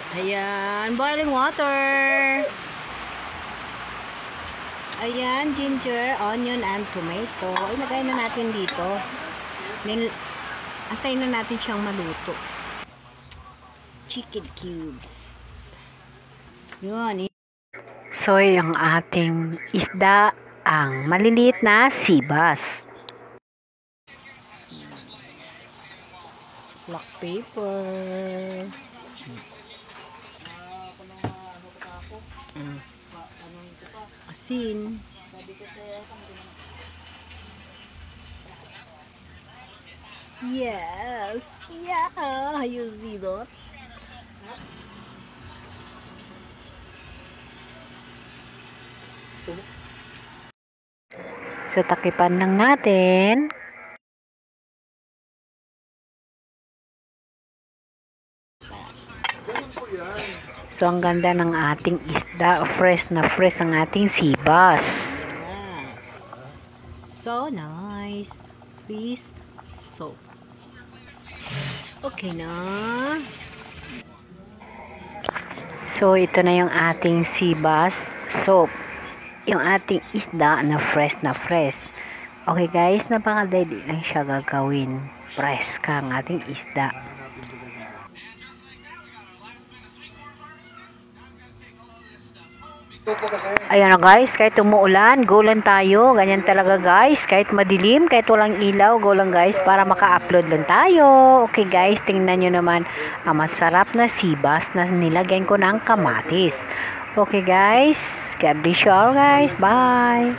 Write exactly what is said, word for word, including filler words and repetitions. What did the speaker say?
Ayan, boiling water. Ayan, ginger, onion, and tomato. Ilagay na natin dito. Then, antayin na natin siyang maluto. Chicken cubes. Yun. So, yung ating isda, ang maliliit na seabass. Black pepper. Mm. Asin. Yes. Yeah. You see that? So, takipan lang natin. So, ang ganda ng ating isda. Fresh na fresh ang ating seabass. Yes. So nice. Fish soup. Okay na. So, ito na yung ating seabass soup. Yung ating isda na fresh na fresh. Okay guys, napakadali lang siya gagawin. Fresh ka ang ating isda. Ayan na guys, kahit umuulan, go lang tayo. Ganyan talaga guys, kahit madilim, kahit walang ilaw, go lang guys para maka-upload lang tayo. Okay guys, tingnan nyo naman ang masarap na seabass na nilagyan ko ng kamatis. Okay guys, God bless you all guys. Bye!